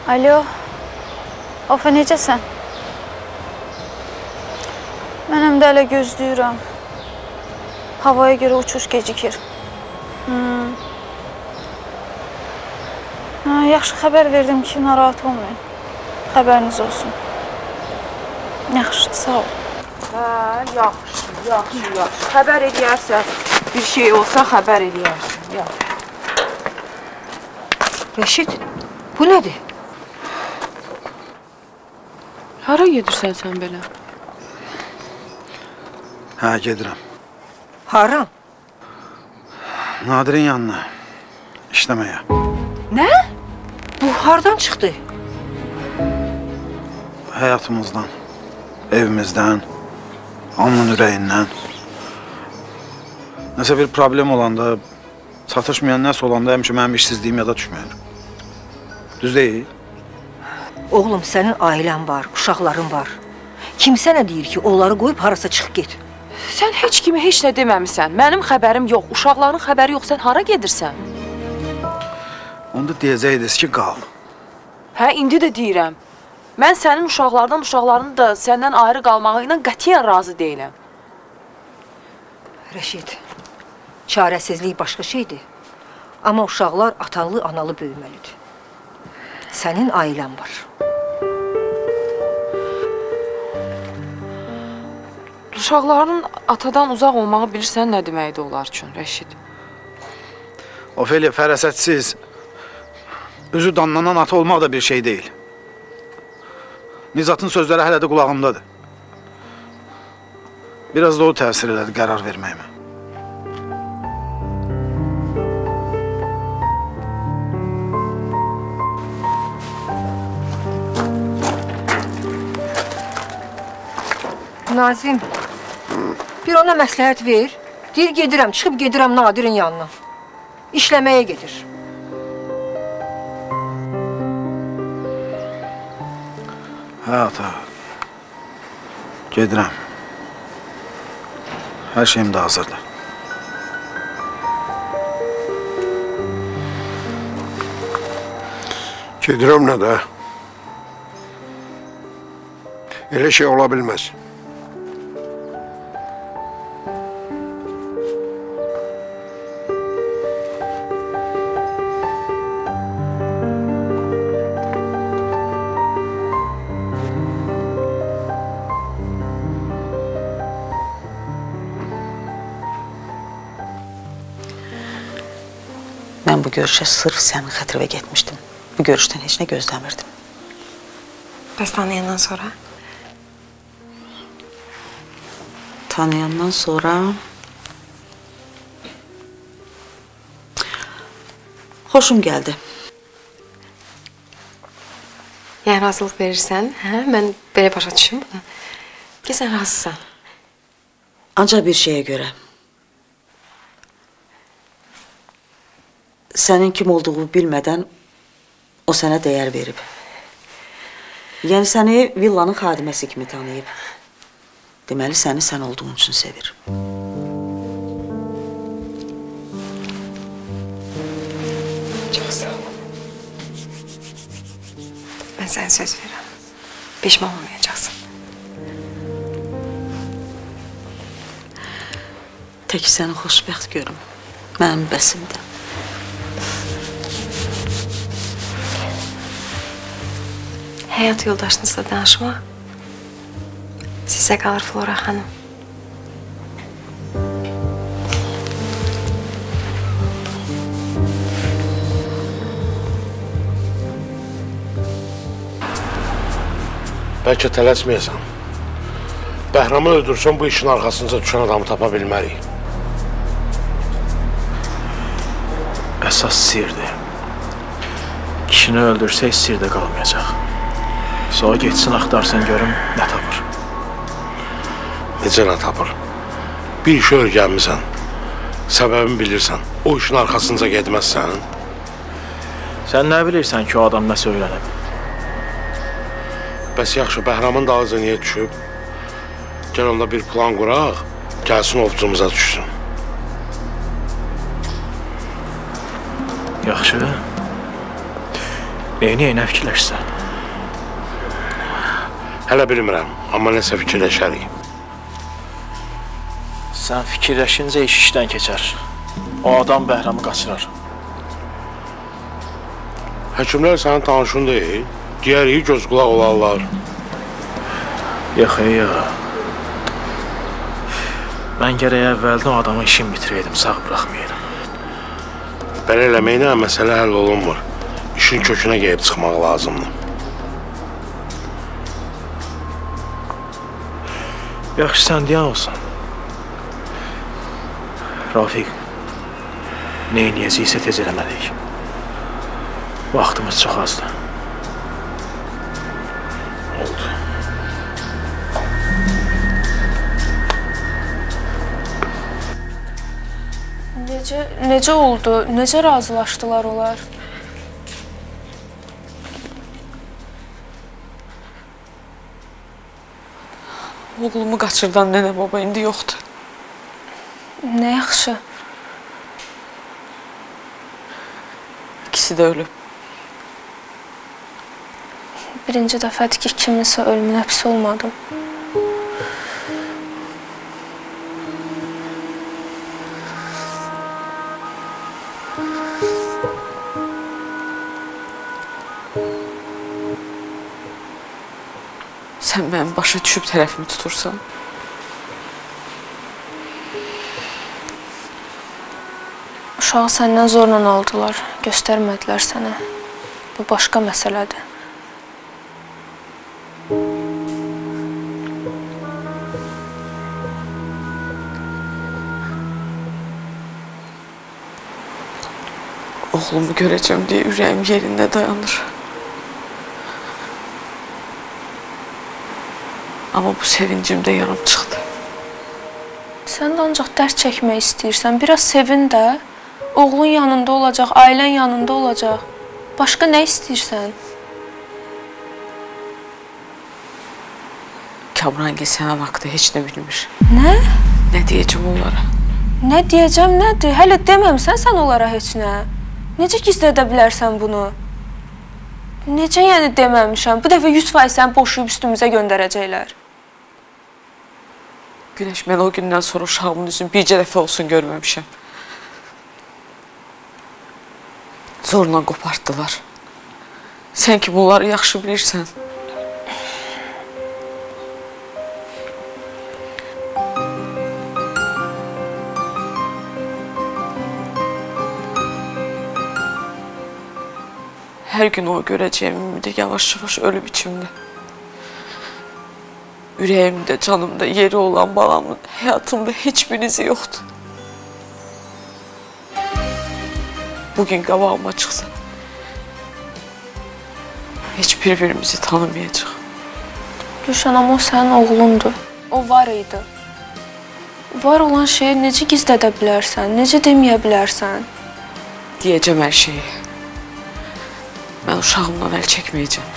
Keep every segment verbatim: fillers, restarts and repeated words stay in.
Alo, Afa necəsən? Mənəm də hələ gözləyirəm. Havaya görə uçuş gecikir. Hmm. Ha, yaxşı xəbər verdim ki, narahat olmayın. Xəbəriniz olsun. Yaxşı, sağ ol. Hə, yaxşı, yaxşı, yaxşı. Xəbər edərsən, bir şey olsa xəbər edərsən. Yaxşı. Rəşid, bu nədir? Hara gedirsən sən belə? Hə, gedirəm. Hara? Nadirin yanına, işləməyə. Nə? Bu hardan çıxdı? Həyatımızdan, evimizdən, anın ürəyindən. Nəsə bir problem olanda, çatışmayan nəsə olanda həmişə mənim işsizliyim yada düşmür. Düz deyil? Oğlum, sənin ailən var, uşaqların var. Kim sənə deyir ki, onları qoyub harasa çıx get? Sən heç kimi heç nə deməmisən. Mənim xəbərim yox, uşaqların xəbəri yox. Sən hara gedirsən? Onda deyəcəydiniz ki, qal. Hə, indi də deyirəm. Mən sənin uşaqlardan, uşaqlarının da səndən ayrı qalmağı ilə qətiyyən razı deyiləm. Rəşid, çarəsizlik başqa şeydir. Amma uşaqlar atalı, analı böyüməlidir. Sənin ailən var. Uşaqların atadan uzaq olmağı bilirsən nə deməkdir onlar üçün, Rəşid? Ofeliya, fərasətsiz, üzü danlanan ata olmaq da bir şey deyil. Nizatın sözləri hələ də qulağımdadır. Biraz da o təsir elədi qərar verməyimə. Nazim, bir ona məsləhət ver. Deyir, gedirəm, çıxıb gedirəm Nadirin yanına. İşləməyə gedir. Hə, ata. Gedirəm. Hər şeyim də hazırdır. Gedirəm nə də? Elə şey ola bilməz. Mən bu görüşə sırf sənin xətrinə getmişdim. Bu görüşdən heç nə gözləmirdim. Bəs tanıyandan sonra? Tanıyandan sonra... Xoşum gəldi. Yəni, razılıq verirsən, hə? Mən belə başa düşüm bunu. Ki, sən razısan. Ancaq bir şeyə görə. Sənin kim olduğu bilmədən o sənə dəyər verib. Yəni, səni villanın xadiməsi kimi tanıyıb. Deməli, səni sən olduğun üçün sevir. Çox sağ ol. Mən sənə söz verirəm. Peşman olmayacaqsın. Tək səni xoşbəxt görüm. Mənim bəsimdir. Həyat yoldaşınızla danışmaq sizə qalır, Flora xanım. Bəlkə tələsməyəsən. Bəhramı öldürsən, bu işin arxasınca düşən adamı tapa bilmərik. Əsas sirdir. Kişini öldürsək, sirdə qalmayacaq. Sonra geçsin, axtarsın, görüm, nə tapır. Necə nə tapır? Bir işi örgənmisən, səbəbini bilirsən, o işin arxasınca getməzsən. Sən nə bilirsən ki, o adam nə söylənib? Bəs yaxşı, Bəhramın dalınca niyə düşüb? Gəl onda bir plan quraq, gəlsin ovcumuza düşsün. Yaxşı. Neyini, nə fikirləşsən? Hələ bilmirəm, amma nəsə fikirləşərik. Sən fikirləşincə iş işdən keçər. O adam Bəhramı qaçırar. Həkimlər sənin tanışın deyil, digəri göz qulaq olarlar. Yox, yox. Mən gərək əvvəldən o adamın işini bitirəydim, sağ bıraxmayaydım. Belə eləməklə məsələ həll olunmur. İşin kökünə gəlib çıxmaq lazımdır. Yaxşı, sən deyən olsun. Rafiq, nə eləyəcəksə tez eləməliyik. Vaxtımız çox azdır. Oldu. Necə, necə oldu? Necə razılaşdılar onlar? Oğlumu qaçırdan nənə baba indi yoxdur. Nə yaxşı. İkisi də ölüb. Birinci dəfədir ki, kiminsə ölümün həbsi olmadım. Sən mənim başa düşüb tərəfimi tutursan. Uşağı səndən zorla aldılar, göstərmədilər sənə. Bu başqa məsələdir. Oğlumu görəcəm deyə ürəyim yerində dayanır. Amma bu sevincim də yanım çıxdı. Sən də ancaq dərd çəkmək istəyirsən. Biraz sevin də. Oğlun yanında olacaq, ailən yanında olacaq. Başqa nə istəyirsən? Kamran ki, sənin haqqda heç nə bilmir. Nə? Nə deyəcəm onlara? Nə deyəcəm, nədir? Hələ deməmsən sən onlara heç nə. Necə gizlədə bilərsən bunu? Necə yəni deməmişəm? Bu dəfə yüz faiz səni boşuyub üstümüzə göndərəcəklər. Günəş, mən o gündən sonra uşağımın üzünü bircə dəfə olsun görməmişəm. Zorla qopartdılar. Sən ki, bunları yaxşı bilirsən. Hər gün o görəcəyim ümidi yavaş-yavaş ölüb içimdə. Ürəyimdə, canımda yeri olan balamın həyatımda heç bir izi yoxdur. Bugün qabağıma çıxsa, heç bir-birimizi tanımayacaq. Gülşən, amma o sənin oğlundur. O var idi. Var olan şeyi necə gizlədə bilərsən, necə deməyə bilərsən? Deyəcəm hər şeyi. Mən uşağımdan əl çəkməyəcəm.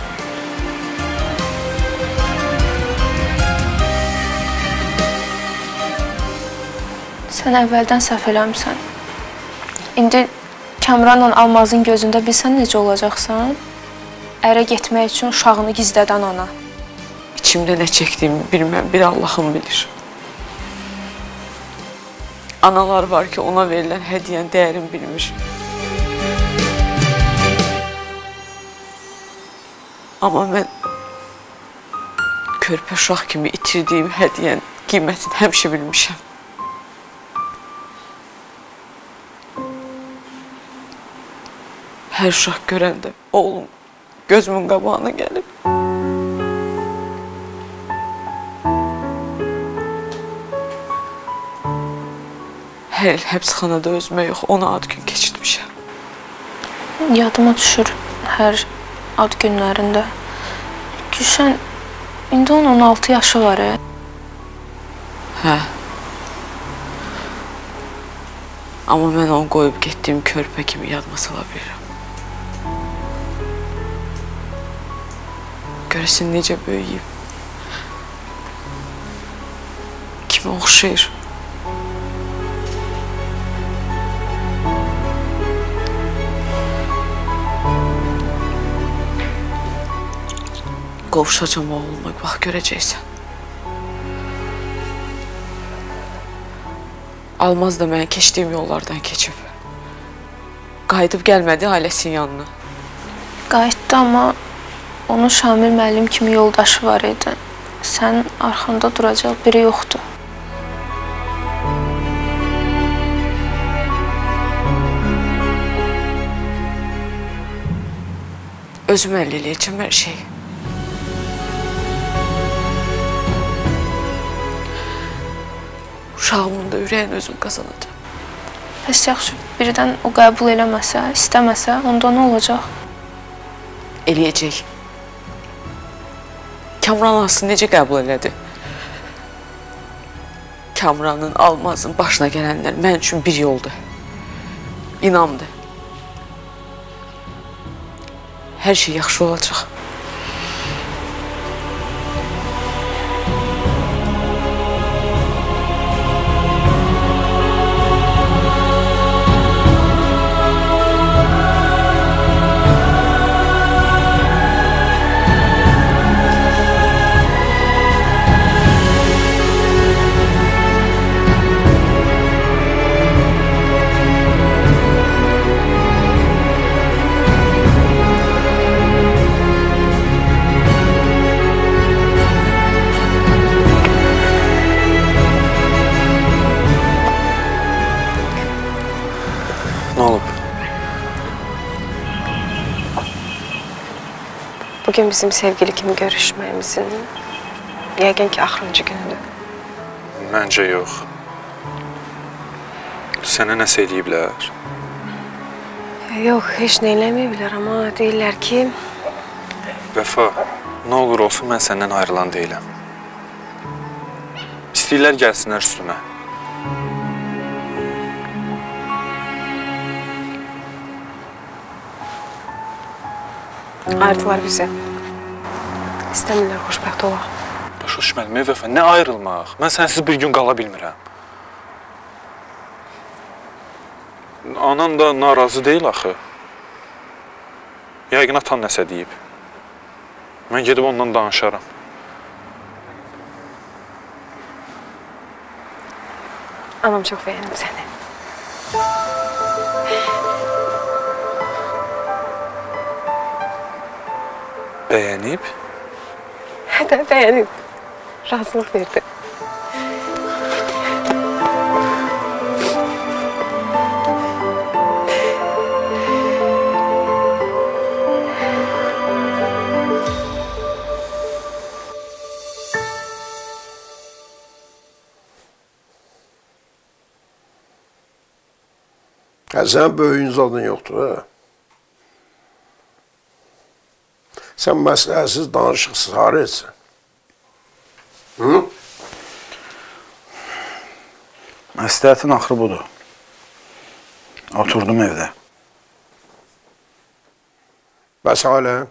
Sən əvvəldən səhv eləmsən. İndi Kamranla Almazın gözündə bilsən necə olacaqsan? Ərə getmək üçün uşağını gizlədən ana. İçimdə nə çəkdiyimi bilməm, bir Allahım bilir. Analar var ki, ona verilən hədiyyən dəyərini bilmir. Amma mən körpə uşaq kimi itirdiyim hədiyyən qiymətini həmişə bilmişəm. Hər uşaq görəndə oğlum gözümün qabağına gəlib. Hər il həbsxanada özümə yox, ona ad gün keçirmişəm. Yadıma düşür hər ad günlərində. Gülşən, indi onun on altı yaşı var, ə? Hə. Amma mən onu qoyub getdiyim körpə kimi yadıma sala bilirəm. Görəsin necə böyüyüb. Kimə oxşayır. Qovuşacam oğluma, bax görəcəksən. Almaz da mənə keçdiyim yollardan keçib. Qayıdıb gəlmədi ailəsinin yanına. Qayıtdı, amma onun Şamil müəllim kimi yoldaşı var idi. Sən arxanda duracaq biri yoxdur. Özüm əllə eləyəcəm hər şeyi. Uşağımın da ürəyini özüm qazanacam. Bəs yaxşı, birdən o qəbul eləməsə, istəməsə, onda nə olacaq? Eləyəcək. Kamran aslında necə qəbul elədi? Kamranın, Almazın başına gələnlər mən üçün bir yoldur. İnamdır. Hər şey yaxşı olacaq. Bugün bizim sevgili kimi görüşməyimizin yəqin ki, axırıncı günüdür. Məncə yox. Sənə nəsə eləyiblər? Yox, heç nə eləməyiblər, amma deyirlər ki... Vəfa, nə olur olsun, mən səndən ayrılan deyiləm. İstəyirlər gəlsinlər üstümə. Ayırdılar bizi. İstəmirlər xoşbəxt olaq. Başa düşmədim, Vəfa, nə ayrılmaq? Mən sənsiz bir gün qala bilmirəm. Anan da narazı deyil axı. Yəqin atan nəsə deyib. Mən gedib ondan danışaram. Anam çox bəyənib səni. Bəyənib? Hə də bəyənib. Razılıq verdi. Hə, sən böyüyün zadın yoxdur, hə? Sən məsləhətsiz, danışıqsız harı etsən? Hı? Məsləhətin axırı budur. Oturdum evdə. Bəs ailən?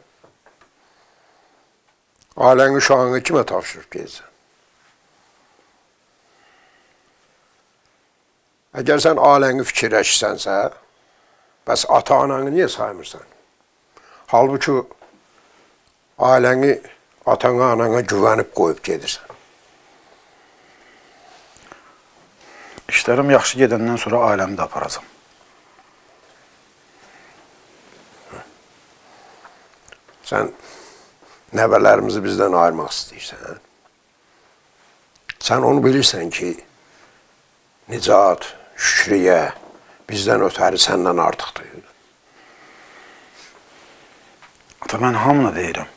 Ailən uşağını kimə tapşırıb gezsən? Əgər sən ailəni fikirləşsənsə, bəs ata-ananı niyə saymırsan? Halbuki ailəni atana, anana güvənib qoyub gedirsən. İşlərim yaxşı gedəndən sonra ailəmi də aparacam. Sən nəvələrimizi bizdən ayırmaq istəyirsən. Sən onu bilirsən ki, Nicat, Şükriyə bizdən ötəri səndən artıqdır. Ata, mən hamına deyirəm.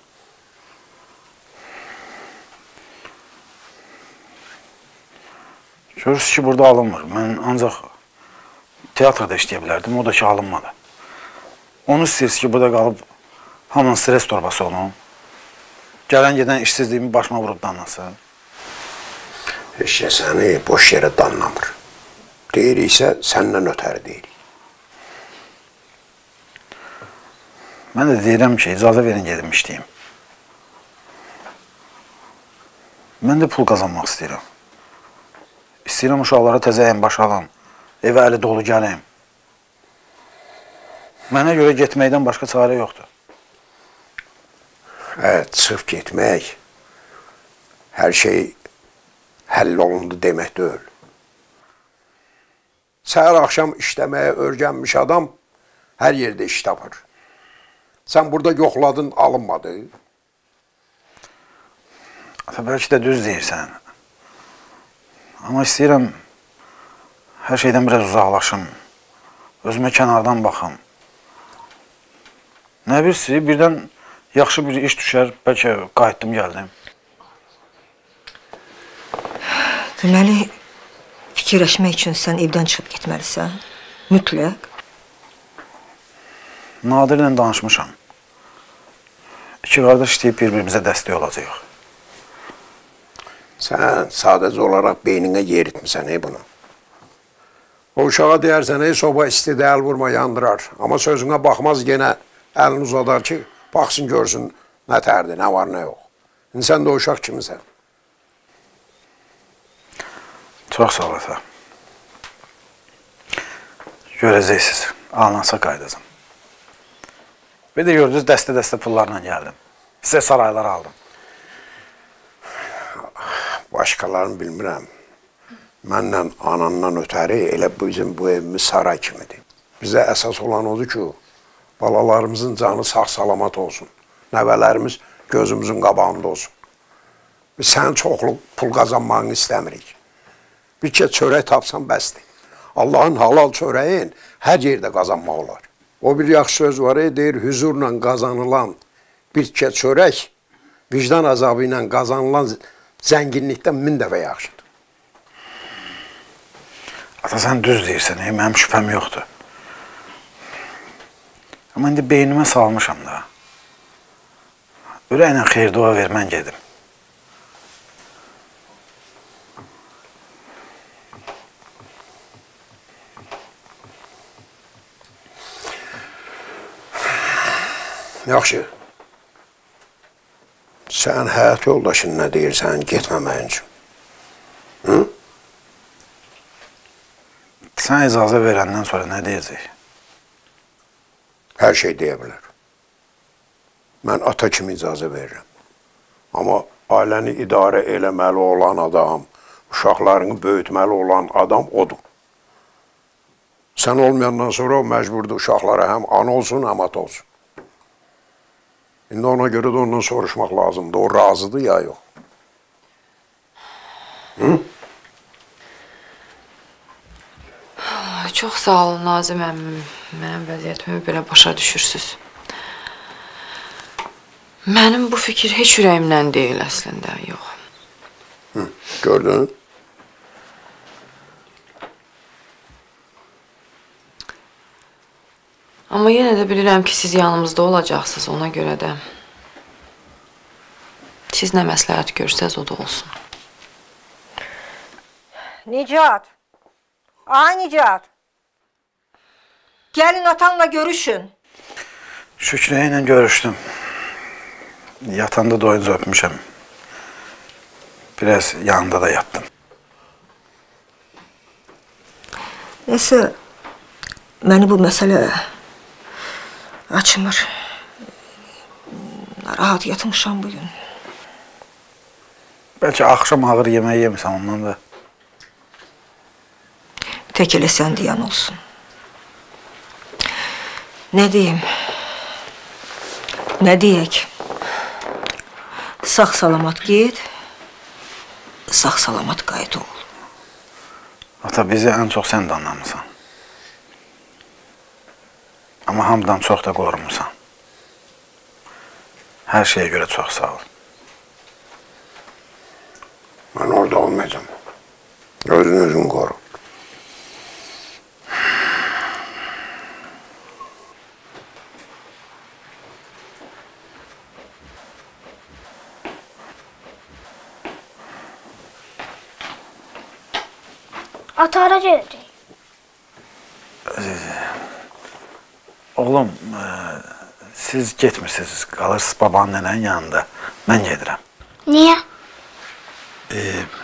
Görürsünüz ki, burada alınmır. Mən ancaq teatrda işləyə bilərdim, o da ki, alınmadı. Onu istəyirsiniz ki, burada qalıb hamının stres torbası olun. Gələn gedən işsizliyimi başıma vurub danlasın. Heç ya səni boş yerə danlamır. Deyiriksə, səndən ötəri deyirik. Mən də deyirəm ki, icazə verin gedim işləyim. Mən də pul qazanmaq istəyirəm. İstəyirəm uşaqlara təzəyən başalım, evə əli dolu gəlim. Mənə görə getməkdən başqa çarə yoxdur. Evet, sırf gitmek her şey həll demək deyil. Səhər axşam işləməyə öyrənmiş adam hər yerdə iş tapır. Sən burada yoxladın, alınmadı. Ata, bəlkə də düz deyirsən. Amma istəyirəm hər şeydən biraz uzaqlaşım. Özümə kənardan baxım. Nə birisi, birdən yaxşı bir iş düşər, bəlkə qayıtdım, gəldim. Deməli, fikirləşmək üçün sən evdən çıxıb getməlisən. Mütləq. Nadirlə danışmışam. İki qardaş istəyib bir-birimizə dəstək olacaq. Sən sadəcə olaraq beyninə yeritmisən ey bunu. O uşağa deyərsən, ey soba istidə əl vurma, yandırar. Amma sözünə baxmaz, yenə əlini uzadar ki, baxsın, görsün nə tərdir, nə var, nə yox. İndi sən də o uşaq kimisən. Çox sağ ol, ata. Görəcəksiniz, alınansa qaydacam. Bir də gördünüz, dəstə-dəstə pullarla gəldim. Sizə saraylar aldım. Başqalarını bilmirəm. Mənlə anandan ötəri elə bizim bu evimiz saray kimidir. Bizə əsas olan odur ki, balalarımızın canı sağ-salamat olsun. Nəvələrimiz gözümüzün qabağında olsun. Biz sənin çoxlu pul qazanmağını istəmirik. Bir kez çörək tapsan bəsdir. Allahın halal çörəyin hər yerdə qazanmaq olar. O bir yaxşı söz var, deyir, hüzurla qazanılan bir kez çörək, vicdan azabı ilə qazanılan zənginlikdən min dəfə yaxşıdır. Ata, sən düz deyirsən, mənim şübhəm yoxdur. Amma indi beynimə salmışam da. Ürəklə xeyir dua vermən gedim. Yaxşı. Sən həyat yoldaşın nə deyirsən, getməməyin üçün. Hı? Sən icazə verəndən sonra nə deyəcək? Hər şey deyə bilər. Mən ata kimi icazə verirəm. Amma ailəni idarə eləməli olan adam, uşaqlarını böyütməli olan adam odur. Sən olmayandan sonra o məcburdur uşaqlara həm ana olsun, həm ata olsun. İndi ona görə də ondan soruşmaq lazımdır. O razıdır ya yox. Hı? Çox sağ olun, Nazim əmmim. Mənim vəziyyətimi belə başa düşürsünüz. Mənim bu fikir heç ürəyimdən deyil əslində, yox. Hı, gördün? Amma yenə də bilirəm ki, siz yanımızda olacaqsınız, ona görə də siz nə məsləhət görsəz, o da olsun. Nicat! Ay Nicat! Gəlin atanla görüşün. Şükrə ilə görüşdüm. Yatanda doyunca öpmüşəm. Biraz yanında da yattım. Nəsə, məni bu məsələ açmır. Rahat yatmışam bugün. Bəlkə axşam ağır yemək yemirsən ondan da. Tək elə sən deyən olsun. Nə deyim? Nə deyək? Sağ-salamat get, sağ-salamat qayıt ol. Ata, bizi ən çox sən də anlamısan. Amma hamıdan çox da qorumursan. Hər şeyə görə çox sağ ol. Mən orada olmayacağım. Özün özün qoru. Ata hara gedəcək? Oğlum, e, siz getmirsiniz, qalırsınız babanın nənənin yanında. Mən gedirəm. Niyə? E,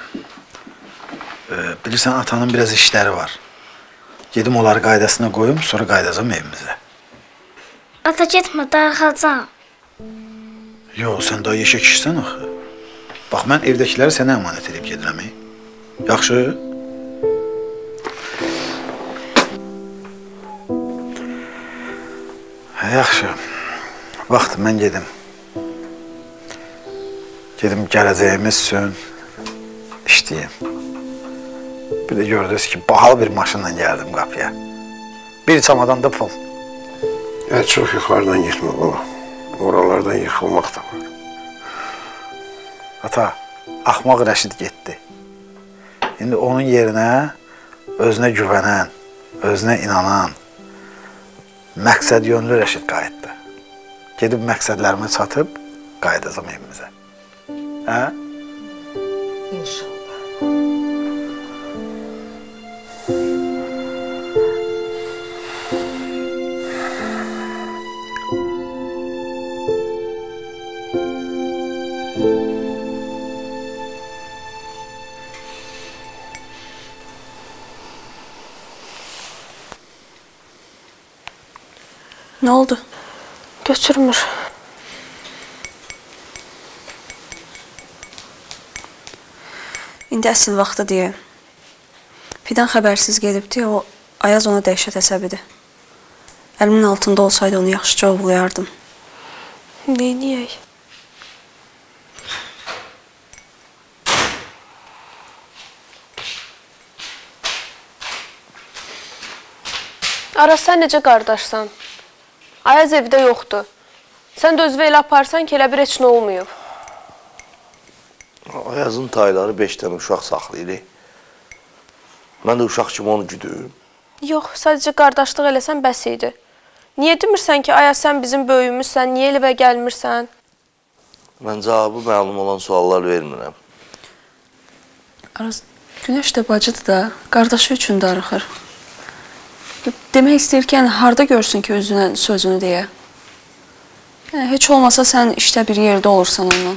e, bilirsən, atanın biraz işləri var. Gedim onları qaydasına qoyum, sonra qaydacam evimizə. Ata getmə, darıxacam. Yox, sən daha yeşə kişisən axı. Bax, mən evdəkiləri sənə əmanət edib gedirəm. Yaxşı? Hə, yaxşı. Vaxt, mən gedim. Gedim gələcəyimiz üçün işləyim. Bir də gördünüz ki, bahalı bir maşınla gəldim qapıya. Bir çamadan da pul. Hə, çox yuxarıdan getmə baba. Oralardan yıxılmaq da var. Ata, axmaq Rəşid getdi. İndi onun yerinə özünə güvənən, özünə inanan, məqsəd yönlü Rəşid qayıtdı. Gedib məqsədlərimə çatıb, qayıdacam evimizə. Hə? İnşallah. Nə oldu? Götürmür. İndi əsl vaxtı deyə. Fidan xəbərsiz gedibdi, o Ayaz ona dəhşət əsəbidir. Əlimin altında olsaydı onu yaxşıca ovlayardım. Neyniyək? Aras, sən necə qardaşsan? Ayaz evdə yoxdur. Sən də özvə elə aparsan ki, elə bir heç nə olmayıb. Ayazın tayları beş dənə uşaq saxlayır. Mən də uşaq kimi onu güdüm. Yox, sadəcə qardaşlıq eləsən bəs idi. Niyə demirsən ki, Ayaz sən bizim böyüyümüzsən, niyə evə gəlmirsən? Mən cavabı məlum olan suallar vermirəm. Aras, Günəş də bacıdır da, qardaşı üçün darıxır. Demək istəyir ki, yəni, harada görsün ki, özünə sözünü deyə. Yəni, heç olmasa sən işdə bir yerdə olursan ondan.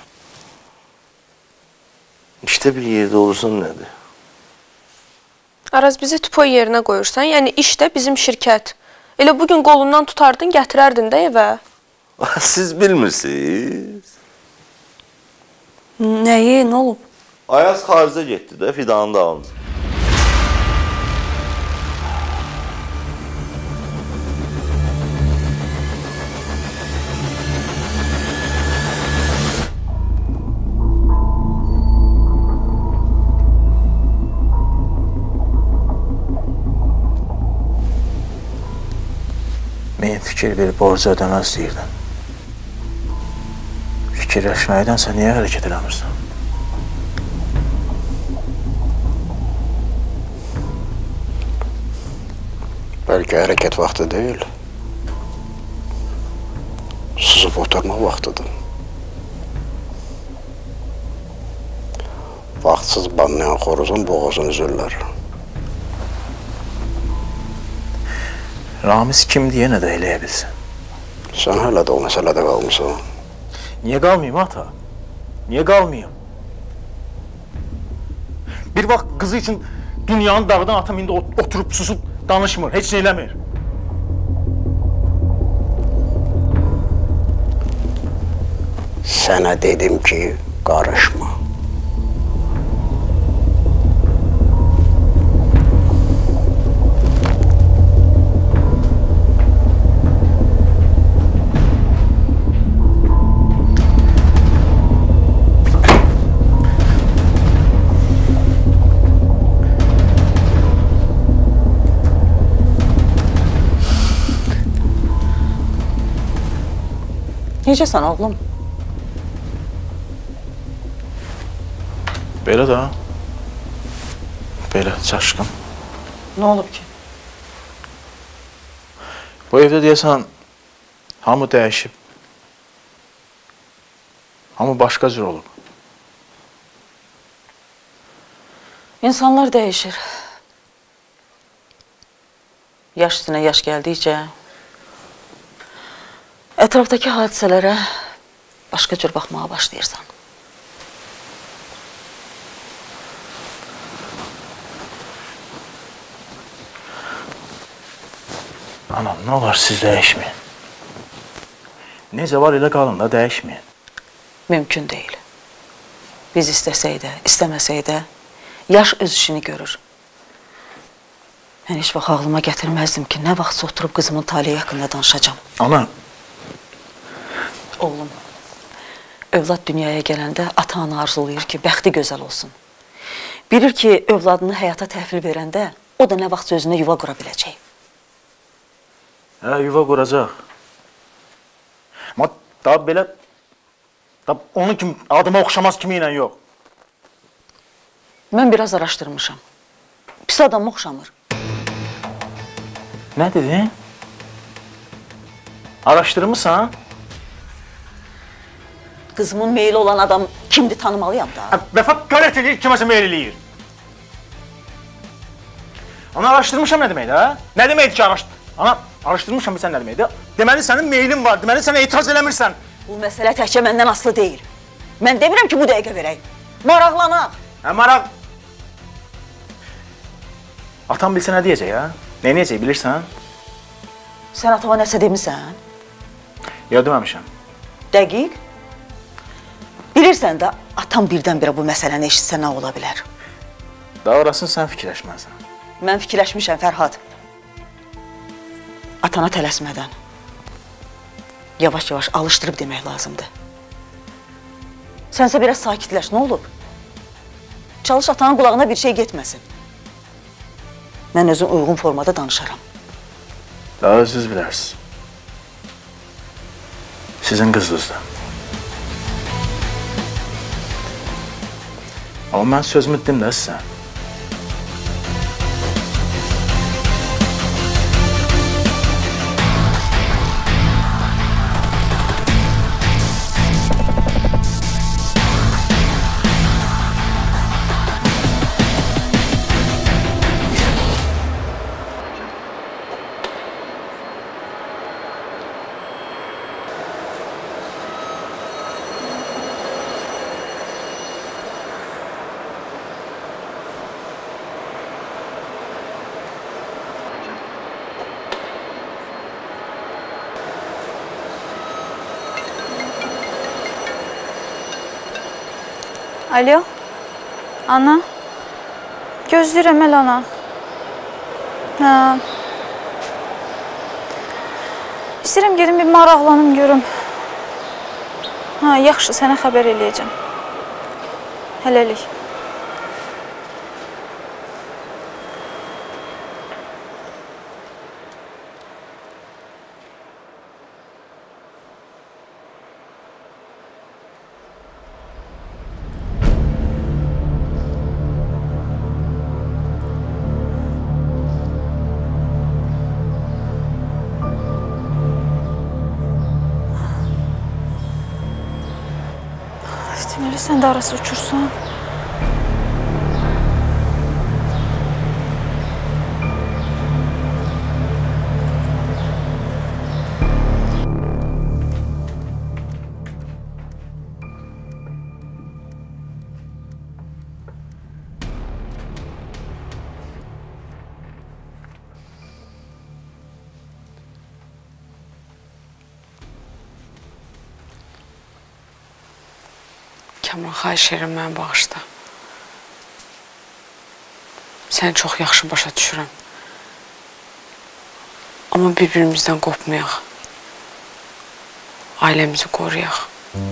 İşdə bir yerdə olursan nədir? Araz, bizi tüpoy yerinə qoyursan, yəni işdə bizim şirkət. Elə bugün qolundan tutardın, gətirərdin də evə. Siz bilmirsiniz. Nəyi, nə olub? Ayaz xaricə getdi də, Fidanın davamcı. Mən fikir verib borcu ödəməz deyirdim. Fikirləşməkdənsə niyə hərəkət eləmirsən? Bəlkə hərəkət vaxtı deyil. Susub oturmaq vaxtıdır. Vaxtsız banlayan xoruzun boğazını üzürlər. Ramiz kim deyə nə də eləyə bilsin? Sən hələ də o məsələdə qalmışsan. Niyə qalmayayım, ata? Niyə qalmayayım? Bir vaxt qızı üçün dünyanın dağdan atam indi oturub susub danışmır, heç nə eləmir. Sənə dedim ki, qarışma. Necəsən oğlum? Belə də. Belə, çaşqın. Nə olub ki? Bu evdə deyəsən, hamı dəyişib. Hamı başqa cür olub. İnsanlar dəyişir. Yaş üstünə yaş gəldikcə ətrafdakı hadisələrə başqa cür baxmağa başlayırsan. Anam, nə olar siz dəyişməyin? Necə var elə qalın da, dəyişməyin. Mümkün deyil. Biz istəsək də, istəməsək də, yaş öz işini görür. Mən heç vaxt ağlıma gətirməzdim ki, nə vaxt oturub qızımın taliyi haqqında danışacağam. Ana. Oğlum, övlad dünyaya gələndə ata-ana arzulayır ki, bəxti gözəl olsun. Bilir ki, övladını həyata təhvil verəndə, o da nə vaxt özünə yuva qura biləcək. Hə, yuva quracaq. Amma daha belə, daha onun kimi, adıma oxşamaz kimi ilə yox. Mən biraz araşdırmışam. Pis adam oxşamır. Nə dedin? Araşdırmısan? Qızımın meyli olan adam kimdir tanımalıyam da. Vəfa qələt edir, kiməsə meyl eləyir. Ana, araşdırmışam nə deməkdir, hə? Nə deməkdir ki, araşdır? Ana, araşdırmışam sən nə deməkdir? Deməli, sənin meylin var, deməli, sən etiraz eləmirsən. Bu məsələ təkcə məndən asılı deyil. Mən demirəm ki, bu dəqiqə verək. Maraqlanaq. Hə, maraq. Atam bilsə nə deyəcək, hə? Nə deyəcək, bilirsən? Sən atama nəsə demirsən? Ya, deməmişəm. Dəqiq. Bilirsən də, atam birdən-birə bu məsələni eşitsə nə ola bilər? Daha orasını sən fikirləşməlisən. Mən fikirləşmişəm, Fərhad. Atana tələsmədən, yavaş-yavaş alışdırıb demək lazımdır. Sənsə biraz sakitləş, nə olub? Çalış atanın qulağına bir şey getməsin. Mən özüm uyğun formada danışaram. Daha özünüz bilərsiniz. Sizin qızınızdır. Amma mən sözümü dedim də sizə. Alo, ana, gözləyirəm el ana. Hə. İstəyirəm gedim bir maraqlanım görüm. Hə, yaxşı, sənə xəbər eləyəcəm. Hələlik. Deməli, sən də arası uçursan. Kamran, xahiş edirəm, mənə bağışla. Səni çox yaxşı başa düşürəm. Amma bir-birimizdən qopmayaq. Ailəmizi qoruyaq.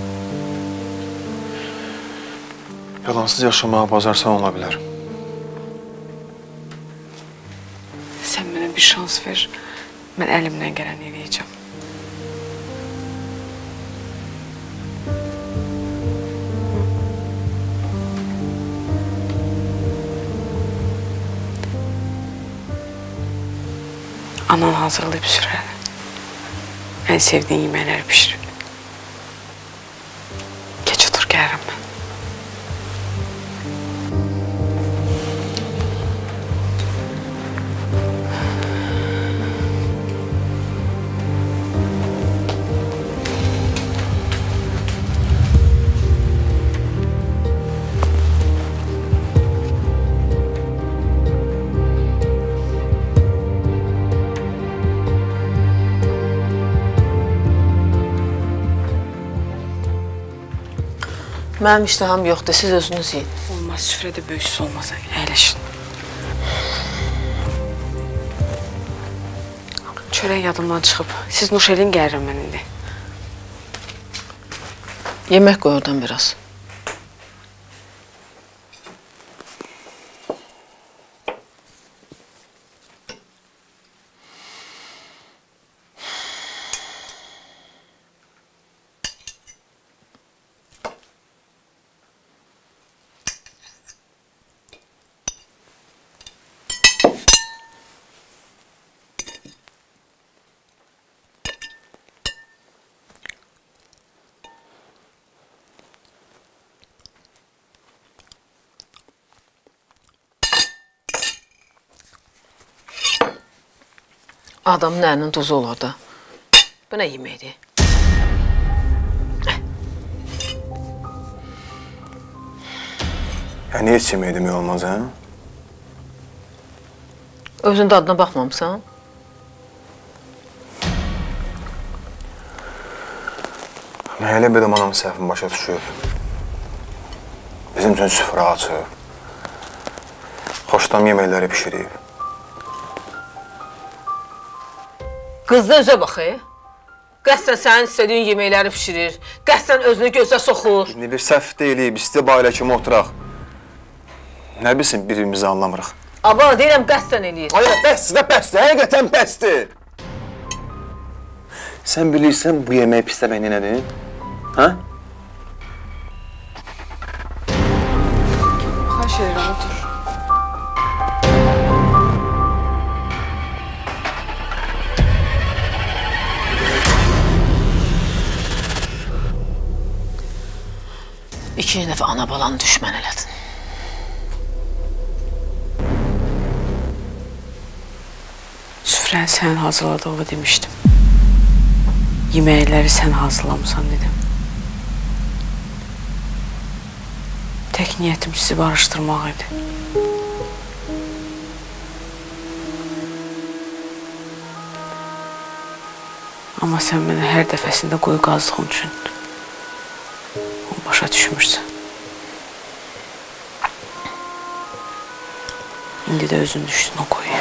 Yalansız yaşamağa bacarsan ola bilər. Sən mənə bir şans ver, mən əlimdən gələni eləyəcəm. Anan hazırlayıb sürər. Ən sevdiyin yeməkləri pişirir. Geç otur, gəlirəm mən. Mənim iştaham yoxdur, siz özünüz yiyin. Olmaz, süfrədə böyüksüz olmaz, əyləşin. Çörək yadımdan çıxıb, siz nuş elin gəlirim mən indi. Yemək qoy oradan biraz. Adamın əlinin tuzu olur da. Bu nə yeməkdir? Ya niyə heç yemək demək olmaz, hə? Özün dadına baxmamısan? Mən elə bir anamın səhvini başa düşür. Bizim üçün süfrə açıb. Xoşdam yeməkləri pişirib. Qız da özə baxı. Qəsdən sənin istədiyin yeməkləri pişirir. Qəsdən özünü gözə soxur. İndi bir səhv deyilib, istə bayla kimi oturaq. Nə bilsin, birimizi anlamırıq. Aba, deyirəm, qəsdən eləyir. Hayır, bəsdir, bəsdir, həqiqətən bəsdir. Sən bilirsən bu yemək pisləmək nədir? Hə? Xahiş edirəm, otur. İkinci dəfə ana balanı düşmən elədin. Süfrəni sən hazırladığını demişdim. Yeməkləri sən hazırlamısan dedim. Tək niyyətim sizi barışdırmaq idi. Amma sən mənə hər dəfəsində qoyu qazdığın üçün başa düşmürsən. İndi də özün düşdün o qoyuya.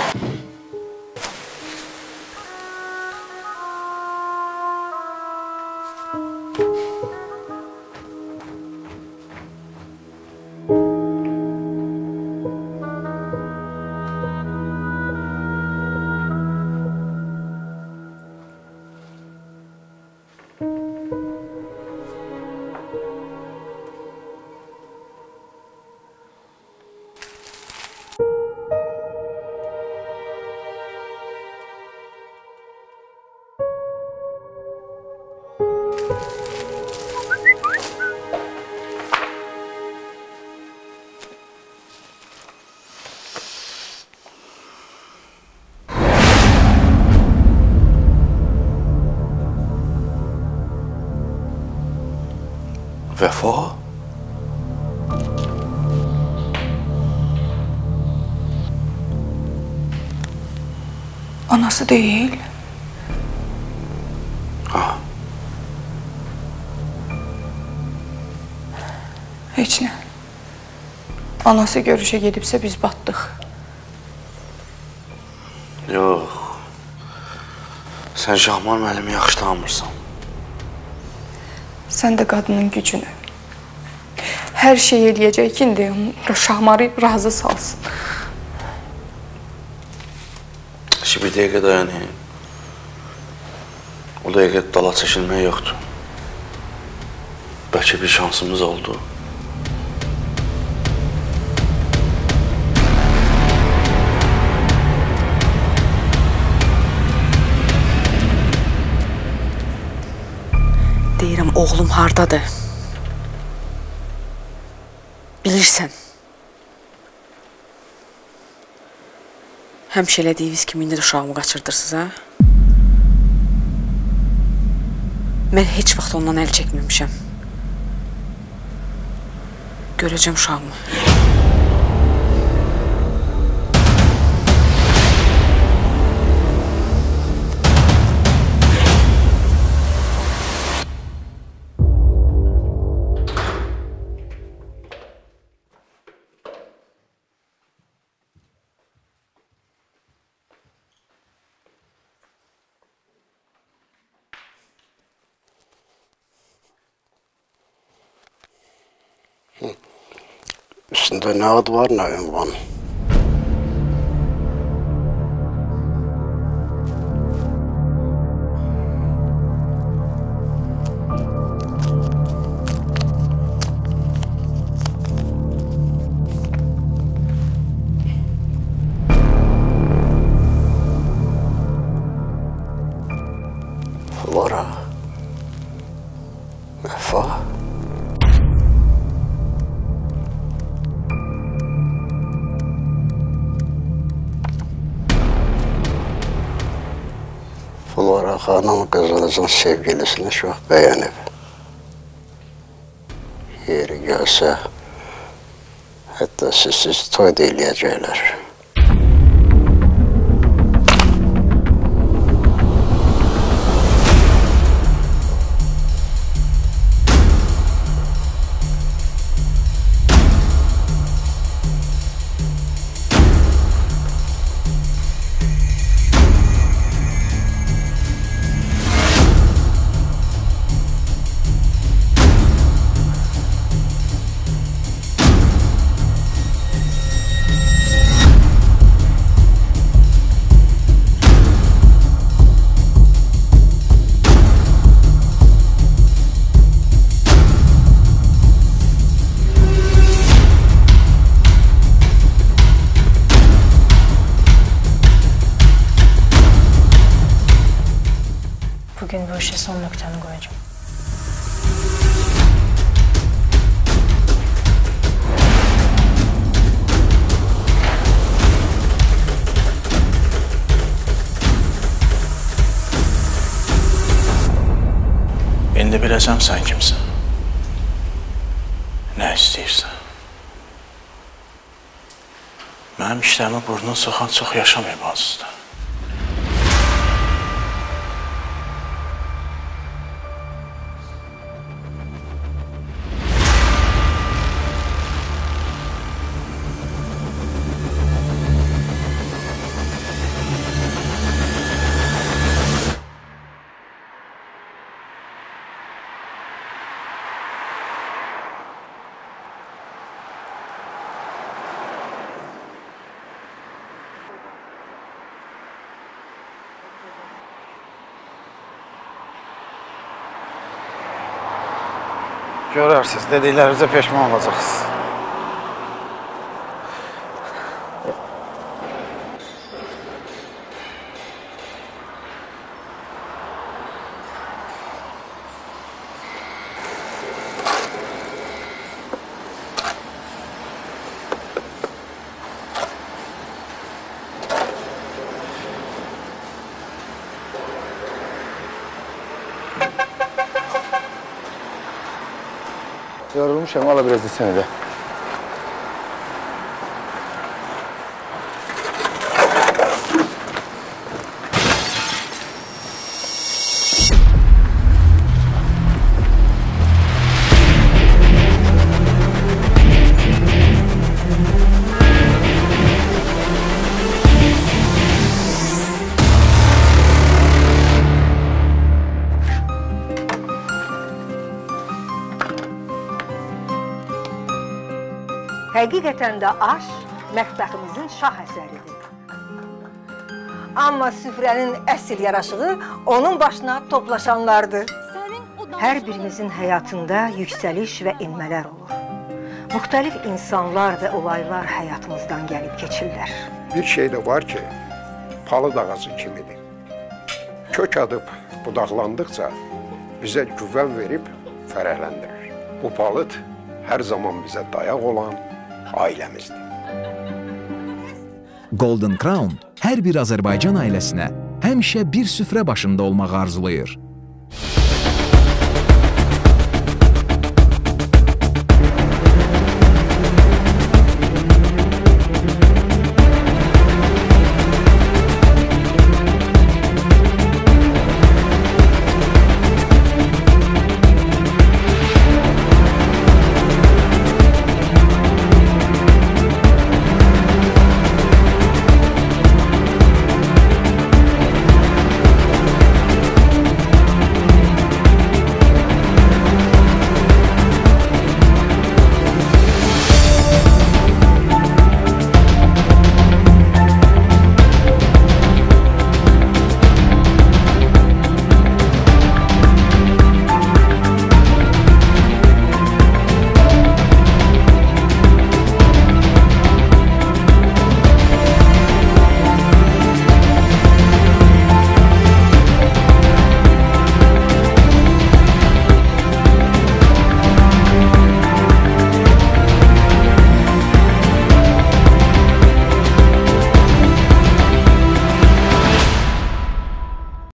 Vəfa? Anası değil. Ha. Heç nə. Anası görüşə gedibsə biz batdıq. Yox. Sən Şahmar müəllimi yaxşı tanımırsan. Sən də qadının gücünü. Hər şey eləyəcək ki, indi Şahmarı razı salsın. Şimdi bir dəqiqə dayanayım. O dəqiqə dala çəkilmək yoxdur. Bəlkə bir şansımız oldu. Deyirəm, oğlum hardadır? Bilirsən. Həmişə elədiyiniz kimi indi də uşağımı qaçırdırsınız, ha? Mən heç vaxt ondan əl çəkməmişəm. Görəcəm uşağımı. Üstündə nə ad var, nə ünvan. Flora. Vəfa. Flora xanım qızınızın sevgilisini çox bəyənib. Yeri gəlsə, hətta sizsiz toy da eləyəcəklər. Bugün bu işe son noktanı koyacağım. İndi biləcəm sən kimsən. Nə istəyirsən. Mənim işlərimi burnuna soxan çox yaşamayıb azızda. Görərsiniz, dediklərinizə peşman olacaqsınız. Yorulmuşam, ala biraz da seni de. Həqiqətən də aş mətbəximizin şah əsəridir. Amma süfrənin əsl yaraşığı onun başına toplaşanlardır. Hər birimizin həyatında yüksəliş və enmələr olur. Müxtəlif insanlar və olaylar həyatımızdan gəlib keçirlər. Bir şey də var ki, palıd ağacı kimidir. Kök adıb budaqlandıqca bizə güvən verib fərəhləndirir. Bu palıd hər zaman bizə dayaq olan ailəmizdir. Golden Crown hər bir Azərbaycan ailəsinə həmişə bir süfrə başında olmağı arzulayır.